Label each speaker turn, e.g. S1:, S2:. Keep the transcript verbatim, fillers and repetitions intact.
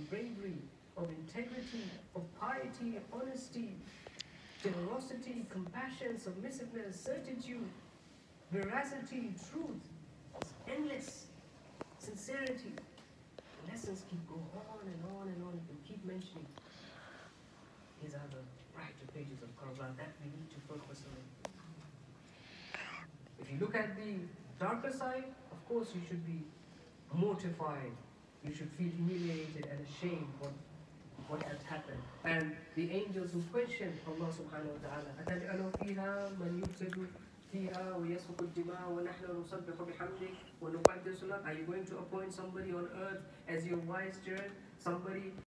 S1: bravery, of integrity, of piety, honesty, generosity, compassion, submissiveness, certitude, veracity, truth. It's endless. Sincerity. The lessons keep going on and on and on. You can keep mentioning. These are the brighter pages of Quran that we need to focus on. If you look at the darker side, of course you should be mortified. You should feel humiliated and ashamed what, what has happened. And the angels who question Allah subhanahu wa ta'ala, أَتَجْعَلُ فِيهَا مَنْ يُفْسِدُ فِيهَا وَيَسْفِكُ الدِّمَاءَ وَنَحْنُ نُسَبِّحُ بِحَمْدِكَ وَنُقَدِّسُ لَكَ. Are you going to appoint somebody on earth as your vicegerent? Somebody